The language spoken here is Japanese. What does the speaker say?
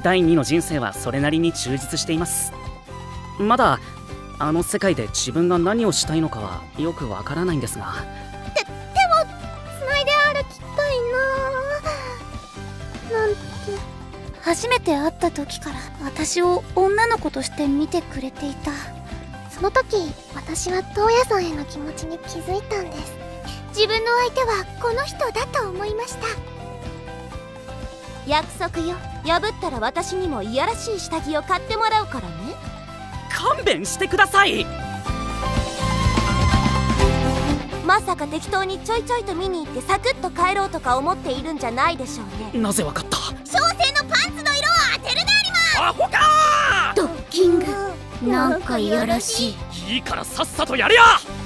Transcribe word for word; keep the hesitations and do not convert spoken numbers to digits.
だいにの人生はそれなりに充実しています。まだあの世界で自分が何をしたいのかはよくわからないんですが、 て手をつないで歩きたいなーなんて。初めて会った時から私を女の子として見てくれていた。その時私はトウヤさんへの気持ちに気づいたんです。自分の相手はこの人だと思いました。 約束よ。破ったら私にもいやらしい下着を買ってもらうからね。 勘弁してください。 まさか適当にちょいちょいと見に行ってサクッと帰ろうとか思っているんじゃないでしょうね。 なぜわかった？ 小生のパンツの色を当てるであります。 アホかドッキングなんかいやらしい。 いいからさっさとやれや。